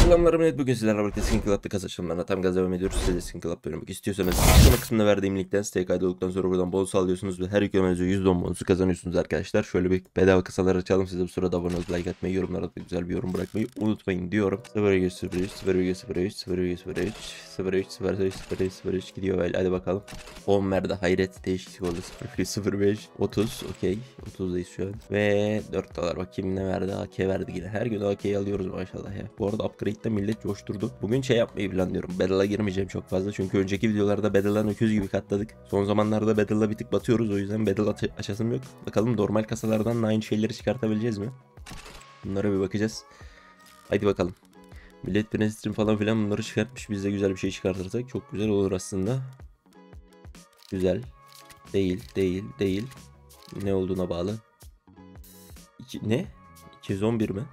Selamlar millet, bugün sizlerle birlikte Skin Club'da kasa açılımlarına tam gaz devam ediyoruz. Size de Skin Club bölümü istiyorsanız açıklama kısmında verdiğim linkten siteye kaydolduktan sonra buradan bonus alıyorsunuz ve her yüklemenize %10 bonusu kazanıyorsunuz arkadaşlar. Şöyle bir bedava kasalar açalım, size bu sırada abone olup like atmayı, yorumlara da güzel bir yorum bırakmayı unutmayın diyorum. 0,03 0,03 0,03 0,03 0,03 gidiyor böyle, hadi bakalım. 10 verdi, hayret, değişiklik oldu. 0,05 30, okey, 30'dayız şu an ve 4 dolar. Bakayım ne verdi. AK verdi yine, her gün AK'yi alıyoruz maşallah ya. Bu arada upgrade'de millet coşturdu. Bugün şey yapmayı planlıyorum, Battle'a girmeyeceğim çok fazla çünkü önceki videolarda Battle'dan öküz gibi katladık. Son zamanlarda Battle'da bir tık batıyoruz, o yüzden Battle açasım yok. Bakalım normal kasalardan aynı şeyleri çıkartabileceğiz mi? Bunlara bir bakacağız. Haydi bakalım. Millet Prensitrim falan filan bunları çıkartmış, biz de güzel bir şey çıkartırsak çok güzel olur aslında. Güzel. Değil. Ne olduğuna bağlı. Ne? 211 mi?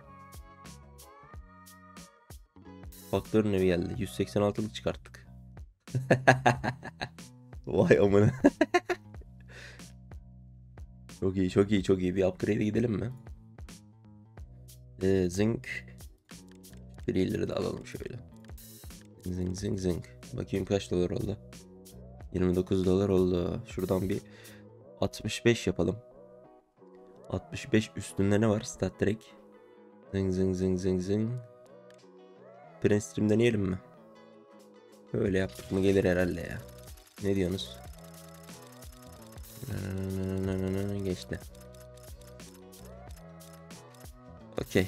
Faktör nevi geldi. 186'lık çıkarttık. Vay amına. Çok iyi. Bir upgrade'e gidelim mi? Zinc. Birileri de alalım şöyle. Zinc. Bakayım kaç dolar oldu. 29 dolar oldu. Şuradan bir 65 yapalım. 65 üstünde ne var? Stat Trek. Zing. Prince Stream deneyelim mi? Böyle yaptık mı gelir herhalde ya. Ne diyorsunuz? Geçti. Okey.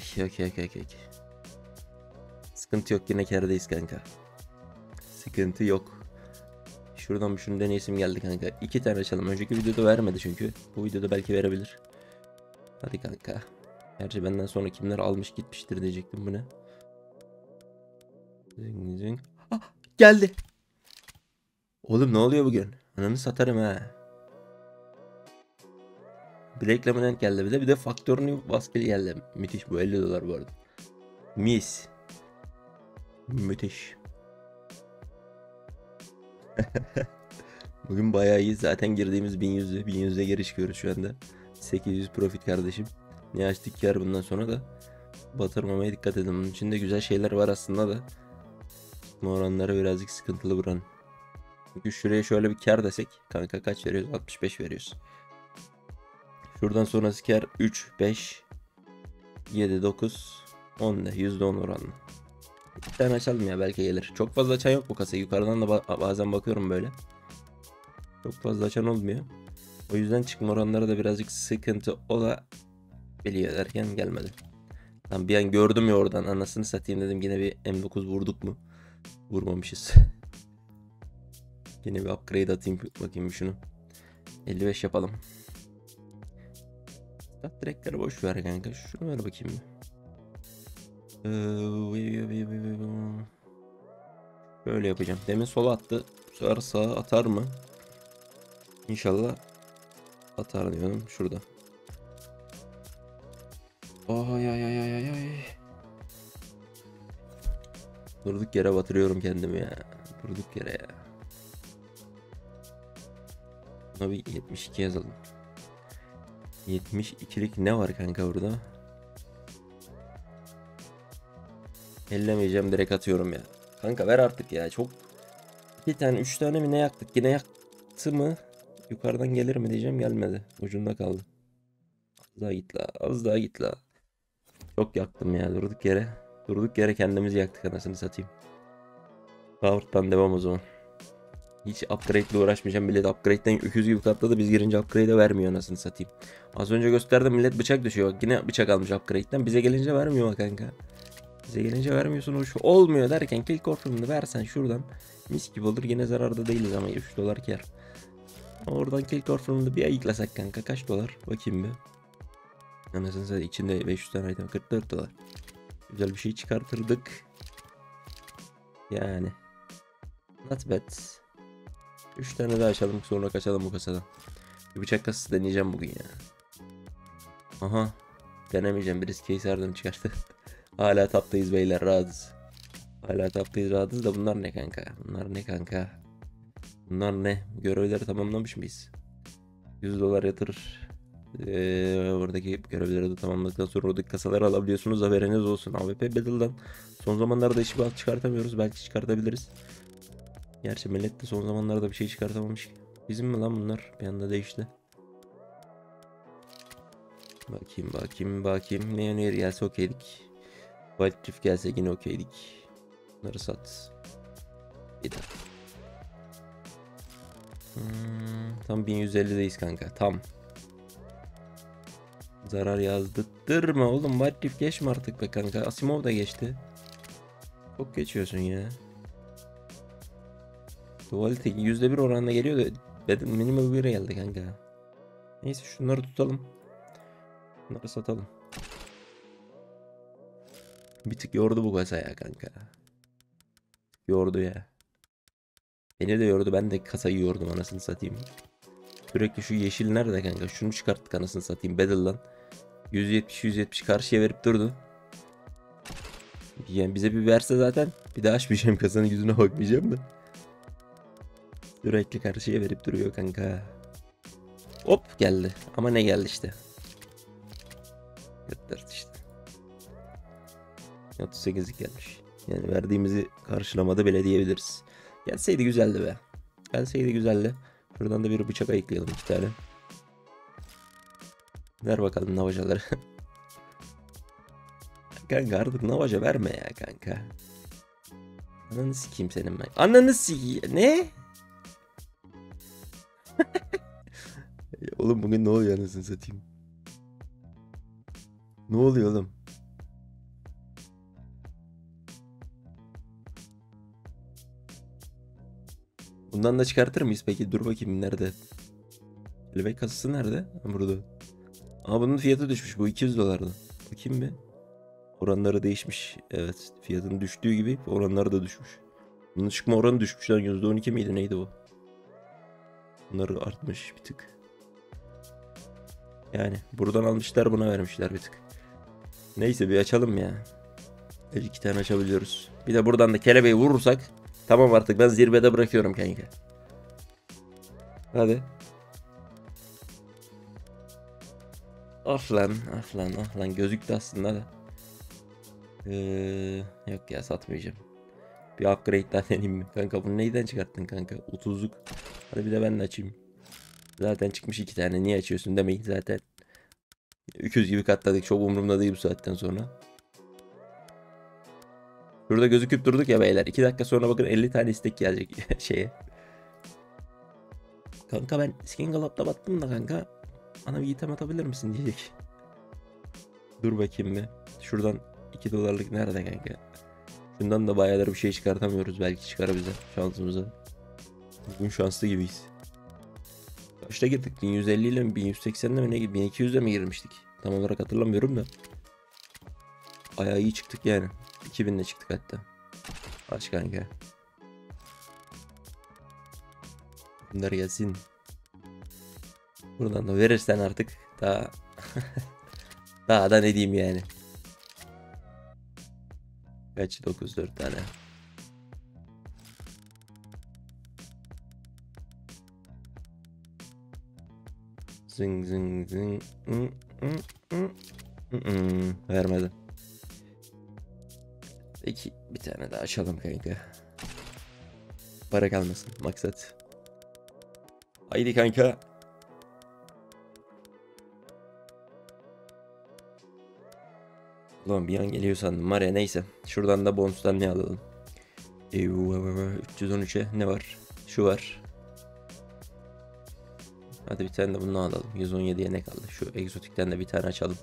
Sıkıntı yok, yine kârdayız kanka. Sıkıntı yok. Şuradan bir şunu deneyesim geldi kanka. 2 tane açalım. Önceki videoda vermedi çünkü. Bu videoda belki verebilir. Hadi kanka. Gerçi benden sonra kimler almış gitmiştir diyecektim, bu ne? Zing. Ah, geldi. Oğlum ne oluyor bugün? Ananı satarım ha. Black Lemonade geldi bir de faktörünü baskeli geldi. Müthiş, bu 50 dolar bu arada. Mis. Müthiş. Bugün bayağı iyi. Zaten girdiğimiz 1100'e geri çıkıyoruz şu anda. 800 profit kardeşim. Ne açtık kar, bundan sonra da batırmamaya dikkat edin. Bunun içinde güzel şeyler var aslında da. Bu oranları birazcık sıkıntılı buranın. Çünkü şuraya şöyle bir kar desek kanka kaç veriyoruz? 65 veriyoruz. Şuradan sonrası kar 3, 5, 7, 9, 10 de %10 oranlı. Bir tane açalım ya, belki gelir. Çok fazla açan yok bu kasayı. Yukarıdan da bazen bakıyorum böyle. Çok fazla açan olmuyor. O yüzden çıkma oranları da birazcık sıkıntı olabiliyor derken gelmedi. Tam bir an gördüm ya oradan, anasını satayım dedim, yine bir M9 vurduk mu? Vurmamışız. Yine bir upgrade atayım bakayım şunu. 55 yapalım. Stat direkleri boş ver kanka. Şunu ver bakayım bir. Böyle yapacağım. Demin sola attı. Bu sefer sağa atar mı? İnşallah atar diyorum. Şurada. Ay. Durduk yere batırıyorum kendimi ya. Durduk yere ya. Buna bir 72 yazalım. 72'lik ne var kanka burada? Ellemeyeceğim, direkt atıyorum ya. Kanka ver artık ya, çok. 2 tane 3 tane mi ne yaktık? Yine yaktı mı? Yukarıdan gelir mi diyeceğim, gelmedi. Ucunda kaldı. Az daha git la. Çok yaktım ya, durduk yere. Durduk yere kendimizi yaktık, anasını satayım. Power'dan devam o zaman. Hiç upgrade ile uğraşmayacağım. Millet upgrade'den öküz gibi katladı. Biz girince upgrade'e vermiyor, anasını satayım. Az önce gösterdim, millet bıçak düşüyor. Bak yine bıçak almış upgrade'den. Bize gelince vermiyor kanka. Bize gelince vermiyorsun, hoş olmuyor derken kill confirm'ını versen şuradan mis gibi olur. Yine zararda değiliz ama 3 dolar kar. Oradan kill confirm'ını bir ayıklasak kanka kaç dolar? Bakayım bir. Anasını satayım, içinde 500 tane item, 44 dolar. Güzel bir şey çıkartırdık. Yani. Not bad. 3 tane daha açalım, sonra kaçalım bu kasadan. Bir bıçak kasası deneyeceğim bugün ya. Aha. Denemeyeceğim, birisi Kayser'den çıkarttı. Hala taptayız beyler, rahatız. Hala taptayız, rahatız da bunlar ne kanka? Bunlar ne? Görevleri tamamlamış mıyız? 100 dolar yatırır. Oradaki görevleri de tamamladıktan sonra oradaki kasaları alabiliyorsunuz. Haberiniz olsun. AWP Battle'dan son zamanlarda hiçbir alt çıkartamıyoruz. Belki çıkartabiliriz. Gerçi millet de son zamanlarda bir şey çıkartamamış. Bizim mi lan bunlar? Bir anda değişti. Bakayım. Ne öneri gelse okeydik. Wild Rift gelse yine okeydik. Bunları sat. Bir daha. Tam 1150'deyiz kanka. Tam. Zarar yazdırtma oğlum. Wild Rift geçme artık be kanka. Asimov da geçti. Çok geçiyorsun ya. Duality %1 oranında geliyor da minimal 1'e geldi kanka. Neyse şunları tutalım. Bunları satalım. Bir tık yordu bu kasa ya kanka. Yordu ya. Beni de yordu. Ben de kasayı yordum anasını satayım. Sürekli şu yeşil nerede kanka? Şunu çıkarttık anasını satayım. Battle'dan. 170 karşıya verip durdu. Yani bize bir verse zaten bir daha açmayacağım, kasanın yüzüne bakmayacağım da. Sürekli karşıya verip duruyor kanka. Hop geldi. Ama ne geldi işte. Götürdü işte. 38'lik gelmiş. Yani verdiğimizi karşılamadı bile diyebiliriz. Gelseydi güzeldi be. Gelseydi güzeldi. Şuradan da bir bıçak ayıklayalım 2 tane. Ver bakalım navajaları. Kanka artık navaja verme ya kanka. Ananı sikeyim senin ben. Ananı sikeyim. Ne? Oğlum bugün ne oluyor anasını satayım. Ne oluyor oğlum? Bundan da çıkartır mıyız peki? Dur bakayım nerede? Kelebek kasası nerede? Ha, burada. Aa bunun fiyatı düşmüş. Bu 200 dolardı. Bakayım bir. Oranları değişmiş. Evet. Fiyatın düştüğü gibi oranları da düşmüş. Bunun çıkma oranı düşmüş lan. %12 miydi? Neydi bu? Bunları artmış bir tık. Yani buradan almışlar, buna vermişler bir tık. Neyse bir açalım ya. 2 tane açabiliyoruz. Bir de buradan da kelebeği vurursak tamam, artık ben zirvede bırakıyorum kanka. Hadi. Ah lan gözüktü aslında da. Yok ya, satmayacağım. Bir upgrade daha deneyim mi? Kanka bunu neyden çıkarttın kanka? 30'luk. Hadi bir de ben de açayım. Zaten çıkmış 2 tane. Niye açıyorsun demeyin zaten. Öküz gibi katladık. Çok umurumda değil bu saatten sonra. Şurada gözüküp durduk ya beyler. 2 dakika sonra bakın 50 tane istek gelecek şeye. Kanka ben Skin Galop'ta battım da kanka. Bana bir item atabilir misin diyecek. Dur bakayım bir. Şuradan 2 dolarlık nerede kanka? Şundan da bayağıdır bir şey çıkartamıyoruz. Belki çıkar bize şansımıza. Bugün şanslı gibiyiz. Kaçta girdik? 1150 ile mi 1180 ile mi ne, 1200 ile mi girmiştik? Tam olarak hatırlamıyorum da. Bayağı iyi çıktık yani. 2000 ile çıktık hatta. Aç kanka. Bunlar gelsin. Buradan da verirsen artık daha daha da ne diyeyim yani. Kaç? 9-4 tane. Zing zing zing. Vermedi. Peki bir tane daha açalım kanka. Para kalmasın maksat. Haydi kanka. Ulan bir an geliyor sandım var ya, neyse. Şuradan da bonustan ne alalım? 313'e ne var? Şu var. Hadi bir tane de bunu alalım. 117'ye ne kaldı? Şu egzotikten de bir tane açalım.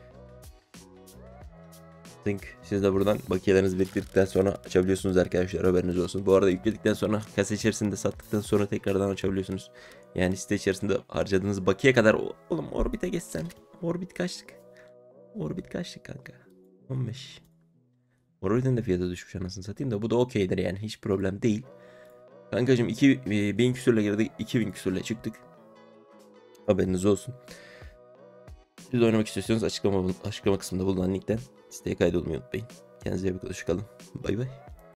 Siz de buradan bakiyelerinizi biriktirdikten sonra açabiliyorsunuz arkadaşlar, haberiniz olsun. Bu arada yükledikten sonra kasa içerisinde sattıktan sonra tekrardan açabiliyorsunuz. Yani site içerisinde harcadığınız bakiye kadar. Oğlum Orbit'e geçsen. Orbit kaçtık? Orbit kaçtık kanka? 15. Orbit'in de fiyatı düşmüş anasını satayım da bu da okeydir yani, hiç problem değil. Kankacım 2000 küsürle girdik, 2000 küsürle çıktık. Haberiniz olsun. Siz oynamak istiyorsanız açıklama kısmında bulunan linkten siteye kaydolmayı unutmayın. Kendinize iyi bakın. Bay bay.